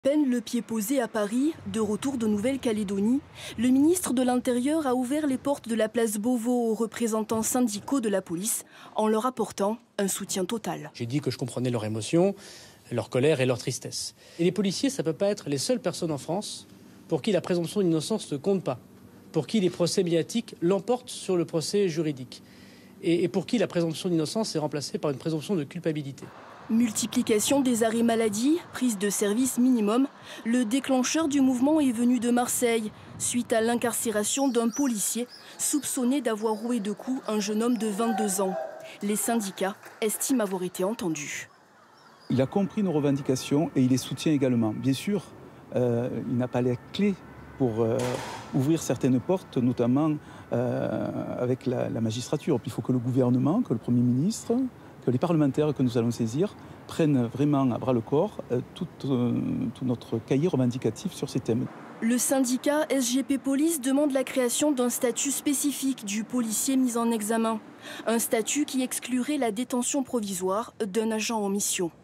Peine le pied posé à Paris, de retour de Nouvelle-Calédonie, le ministre de l'Intérieur a ouvert les portes de la place Beauvau aux représentants syndicaux de la police en leur apportant un soutien total. J'ai dit que je comprenais leur émotion, leur colère et leur tristesse. Et les policiers, ça ne peut pas être les seules personnes en France pour qui la présomption d'innocence ne compte pas, pour qui les procès médiatiques l'emportent sur le procès juridique et pour qui la présomption d'innocence est remplacée par une présomption de culpabilité. Multiplication des arrêts maladie, prise de service minimum, le déclencheur du mouvement est venu de Marseille, suite à l'incarcération d'un policier soupçonné d'avoir roué de coups un jeune homme de 22 ans. Les syndicats estiment avoir été entendus. Il a compris nos revendications et il les soutient également. Bien sûr, il n'a pas les clés pour ouvrir certaines portes, notamment avec la magistrature. Il faut que le gouvernement, que le Premier ministre, que les parlementaires que nous allons saisir prennent vraiment à bras le corps tout notre cahier revendicatif sur ces thèmes. Le syndicat SGP Police demande la création d'un statut spécifique du policier mis en examen. Un statut qui exclurait la détention provisoire d'un agent en mission.